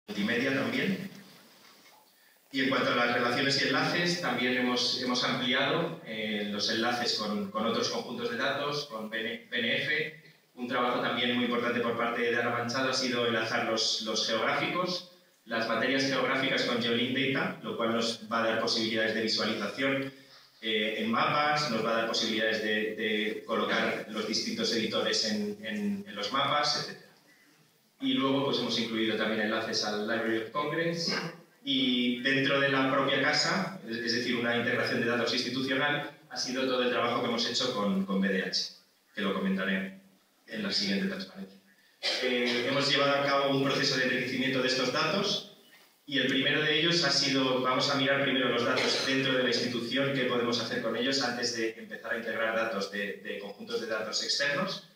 multimedia también. Y en cuanto a las relaciones y enlaces, también hemos ampliado los enlaces con otros conjuntos de datos, con BNF. Un trabajo también muy importante por parte de Ana Manchado ha sido enlazar los geográficos, las materias geográficas con GeoLink Data, lo cual nos va a dar posibilidades de visualización en mapas, nos va a dar posibilidades de colocar los distintos editores en los mapas, etc. Y luego pues, hemos incluido también enlaces al Library of Congress y dentro de la propia casa, es decir, una integración de datos institucional, ha sido todo el trabajo que hemos hecho con BDH, que lo comentaré en la siguiente transparencia. Hemos llevado a cabo un proceso de enriquecimiento de estos datos y el primero de ellos ha sido, vamos a mirar primero los datos dentro de la institución, qué podemos hacer con ellos antes de empezar a integrar datos de conjuntos de datos externos.